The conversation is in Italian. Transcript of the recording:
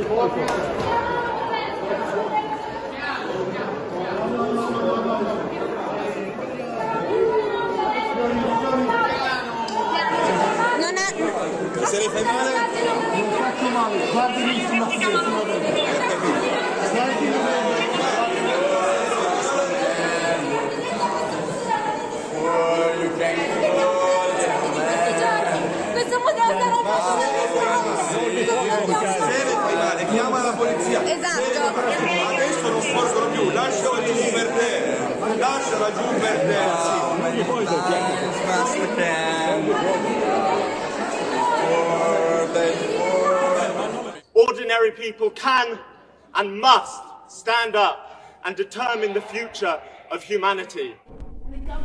Se le fai male? Non faccio male, guardi lì sulla schiena. Questo modello Se chiama la polizia. esatto. Adesso non sporgono più, lasciala giù per terra. Lasciala giù per terra. Ordinary people can and must stand up and determine the future of humanity.